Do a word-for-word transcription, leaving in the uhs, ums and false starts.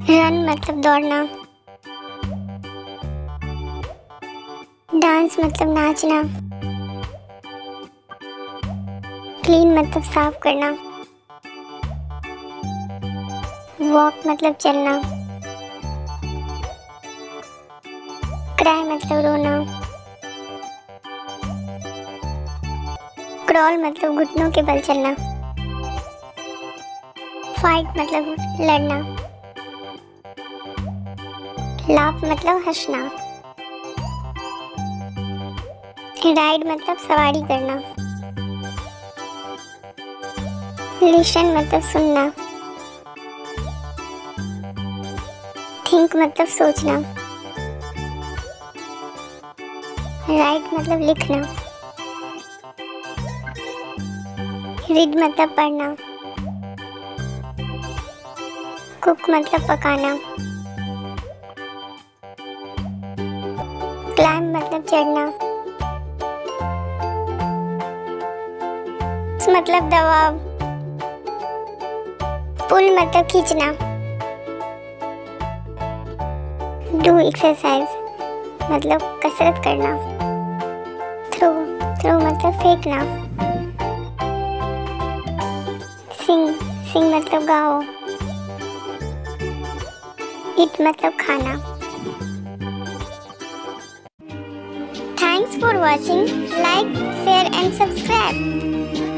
Run मतलब दौड़ना। Dance मतलब नाचना। क्लीन मतलब साफ करना। वॉक मतलब चलना। क्राई मतलब रोना। क्रॉल मतलब घुटनों के बल चलना। फाइट मतलब लड़ना। लाफ मतलब हंसना। राइड मतलब सवारी करना। लिसन मतलब सुनना। थिंक मतलब सोचना। राइट मतलब लिखना। रीड मतलब पढ़ना। कुक मतलब पकाना। क्लाइंब मतलब चढ़ना। मतलब दबाव। पुल मतलब खींचना। डू एक्सरसाइज मतलब कसरत करना। थ्रो थ्रो मतलब फेंकना। सिंग सिंग मतलब गाओ। ईट मतलब खाना। Thanks for watching. Like share and subscribe.